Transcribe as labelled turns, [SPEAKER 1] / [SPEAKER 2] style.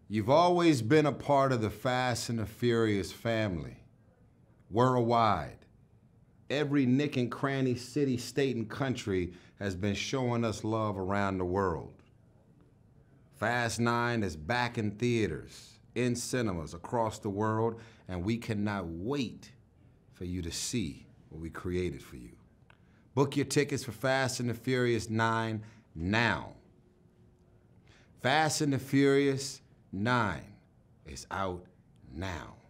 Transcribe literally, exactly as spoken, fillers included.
[SPEAKER 1] You've always been a part of the Fast and the Furious family. Worldwide, every nick and cranny city, state, and country has been showing us love around the world. Fast Nine is back in theaters, in cinemas across the world, and we cannot wait for you to see what we created for you. Book your tickets for Fast and the Furious nine now. Fast and the Furious nine is out now.